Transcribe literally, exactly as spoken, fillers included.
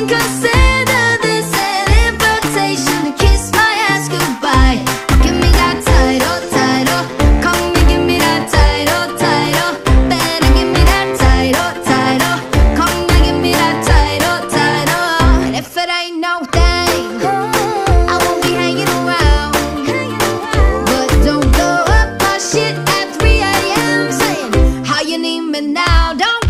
consider this an invitation to kiss my ass goodbye. Give me that title, title. Come and give me that title, title. Better give me that title, title. Come and give me that title, title. And if it ain't no thing, I won't be hanging around. But don't blow up my shit at three A M saying how you need me now. Don't